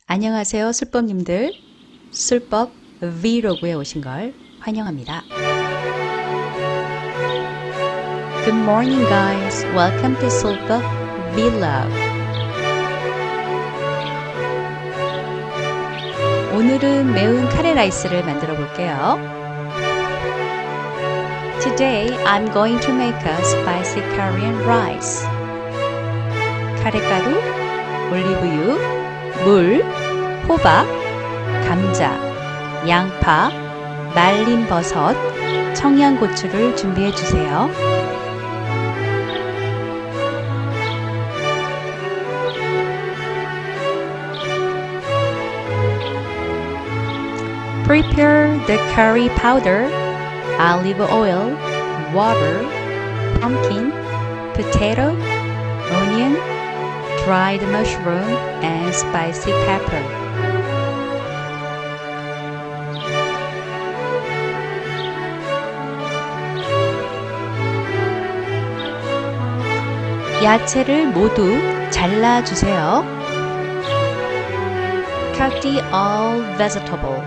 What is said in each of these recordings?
안녕하세요, 술법님들. 술법 V로그에 오신 걸 환영합니다. Good morning, guys. Welcome to 술법 Vlog. 오늘은 매운 카레 라이스를 만들어 볼게요. Today, I'm going to make a spicy Korean rice. 카레가루, 올리브유, 물, 호박, 감자, 양파, 말린 버섯, 청양고추를 준비해 주세요. Prepare the curry powder, olive oil, water, pumpkin, potato, onion, dried mushroom, and spicy pepper. 야채를 모두 잘라주세요. Cut the all vegetable.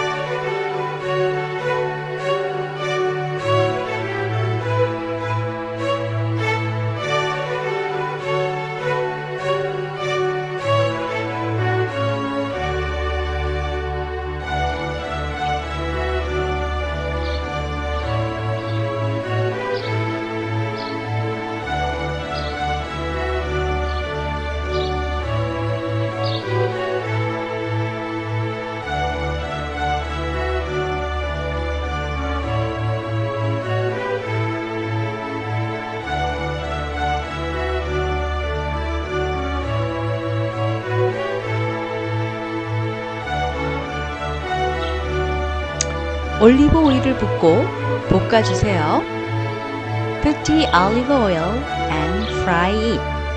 올리브 오일을 붓고 볶아주세요. Put the olive oil and fry it.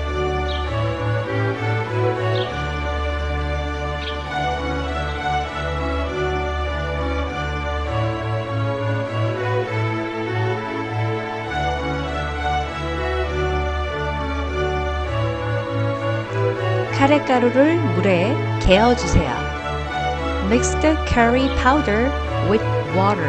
카레가루를 물에 개어주세요. Mix the curry powder with water.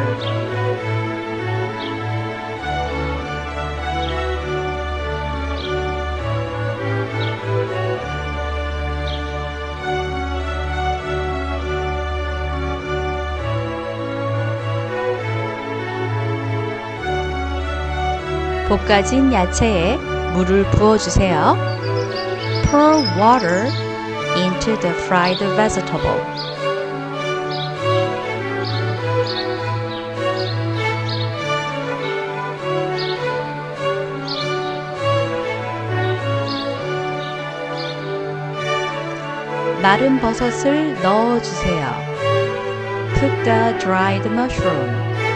볶아진 야채에 물을 부어주세요. Pour water into the fried vegetable. 마른 버섯을 넣어주세요. Put the dried mushroom.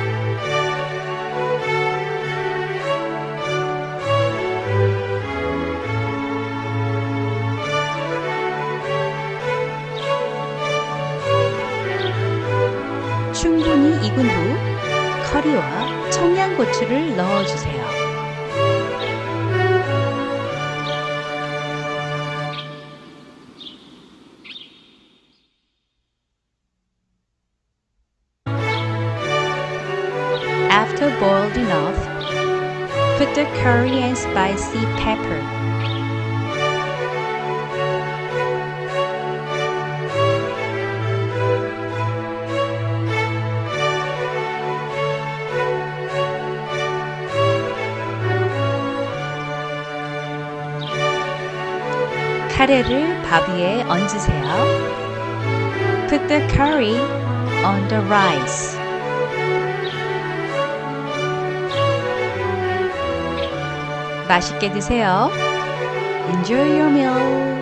충분히 익은 후 커리와 청양고추를 넣어주세요. After boiled enough, put the curry and spicy pepper. 카레를 밥 위에 얹으세요. Put the curry on the rice. 맛있게 드세요. Enjoy your meal.